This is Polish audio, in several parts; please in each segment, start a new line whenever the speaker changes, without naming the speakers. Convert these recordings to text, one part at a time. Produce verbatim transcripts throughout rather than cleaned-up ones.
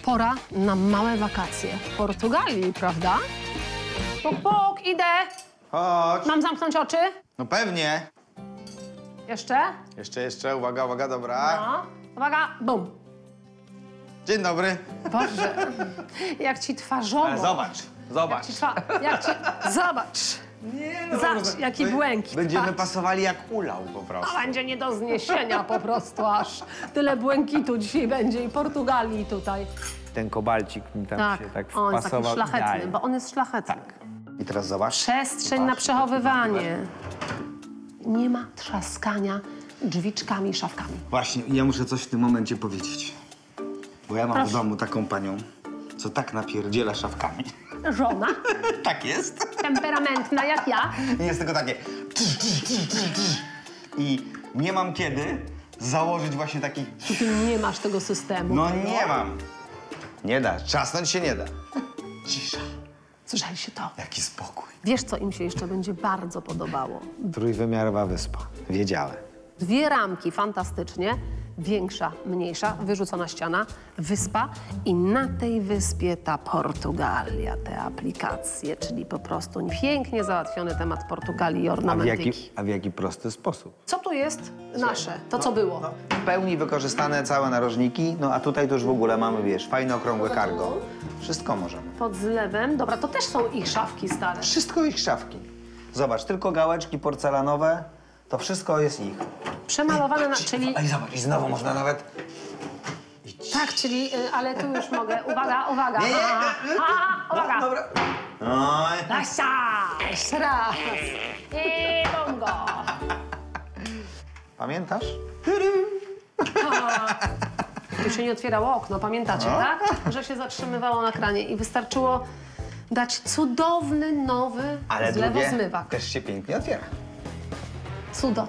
pora na małe wakacje w Portugalii, prawda? Puk, puk, idę.
Chodź.
Mam zamknąć oczy?
No pewnie.
Jeszcze?
Jeszcze, jeszcze, uwaga, uwaga, dobra.
No. Uwaga, bum.
Dzień dobry.
Boże, jak ci twarzowo.
Ale zobacz, zobacz.
Jak ci twa... jak ci... Zobacz.
Nie, no,
Zobacz, jaki błękit.
Będziemy
patrz.
pasowali jak ulał po prostu.
A będzie nie do zniesienia po prostu aż. Tyle błękitu dzisiaj będzie i Portugalii tutaj.
Ten kobalcik mi tam
Tak,
się tak
on jest taki
wpasował
szlachetny,
idealnie.
bo on jest szlachetny.
I teraz zobacz.
Przestrzeń na przechowywanie. Nie ma trzaskania drzwiczkami, szafkami.
Właśnie, ja muszę coś w tym momencie powiedzieć. Bo ja mam
Proszę.
w domu taką panią, co tak napierdziela szafkami.
Żona,
Tak jest.
temperamentna jak ja.
I jest tylko takie... I nie mam kiedy założyć właśnie taki...
Ty nie masz tego systemu.
No nie mam. Nie da, trzasnąć się nie da. Cisza.
Słyszeli się to.
Jaki spokój.
Wiesz, co im się jeszcze będzie bardzo podobało?
Trójwymiarowa wyspa. Wiedziałem.
Dwie ramki, fantastycznie. Większa, mniejsza, wyrzucona ściana, wyspa i na tej wyspie ta Portugalia, te aplikacje, czyli po prostu pięknie załatwiony temat Portugalii i
A w,
ornamentyki.
jaki, a w jaki prosty sposób?
Co tu jest nasze? To, co było?
No, w pełni wykorzystane całe narożniki, no a tutaj to już w ogóle mamy, wiesz, fajne okrągłe cargo. Wszystko możemy.
Pod zlewem. Dobra, to też są ich szafki stare.
Wszystko ich szafki. Zobacz, tylko gałeczki porcelanowe, to wszystko jest ich.
Przemalowane na... czyli...
Ej, zobacz, i znowu można nawet...
Tak, czyli... y, ale tu już mogę. Uwaga, uwaga.
Nie, nie, nie,
A,
nie.
a, uwaga.
Dobra. Oj.
Kasia! Jeszcze raz. I bongo.
Pamiętasz?
Tu się nie otwierało okno, pamiętacie,
No.
tak? Że się zatrzymywało na kranie i wystarczyło dać cudowny, nowy
Ale drugie
zlewozmywak.
też się pięknie otwiera.
Cudo.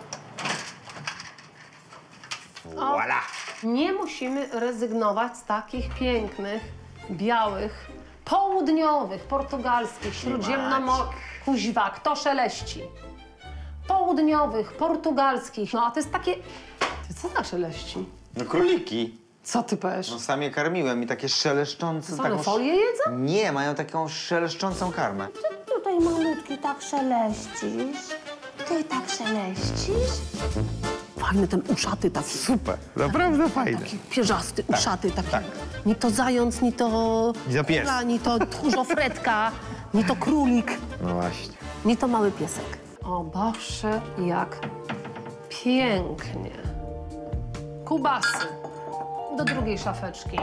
Voila!
Nie musimy rezygnować z takich pięknych, białych, południowych, portugalskich, śródziemnomorskich. Kuźwa, kto szeleści? Południowych, portugalskich. No a to jest takie... Ty co za szeleści?
No króliki.
Co ty powiesz?
No sam je karmiłem i takie szeleszczące...
Co, one folię jedzą?
Nie, mają taką szeleszczącą karmę.
Tutaj malutki tak szeleścisz. Ty tak szeleścisz?
Fajny ten uszaty taki.
Super, naprawdę fajne.
Taki pierzasty, uszaty taki.
tak.
Ni to zając, ni to...
Ni to pies.
kura, Ni to tchórzofretka, ni to królik,
No właśnie.
ni to mały piesek. O Boże, jak pięknie. Kubasy. Do drugiej szafeczki.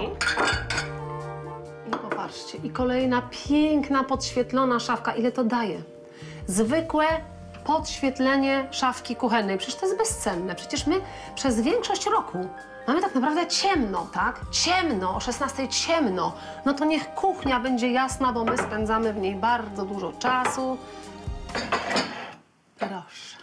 I popatrzcie, i kolejna piękna, podświetlona szafka. Ile to daje? Zwykłe podświetlenie szafki kuchennej. Przecież to jest bezcenne. Przecież my przez większość roku mamy tak naprawdę ciemno, tak? Ciemno, o szesnastej ciemno. No to niech kuchnia będzie jasna, bo my spędzamy w niej bardzo dużo czasu. Proszę.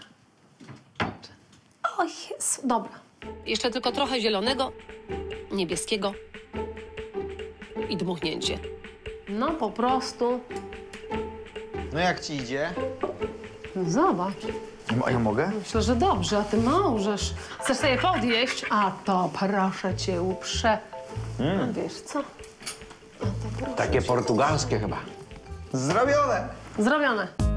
O Jezu, dobra. Jeszcze tylko trochę zielonego, niebieskiego i dmuchnięcie. No po prostu.
No jak ci idzie?
No zobacz.
A ja mogę?
Myślę, że dobrze, a ty możesz. Chcesz sobie podjeść? A to proszę cię uprze.
Mm.
A wiesz co? A to proszę
Takie
cię.
portugalskie chyba.
Zrobione!
Zrobione.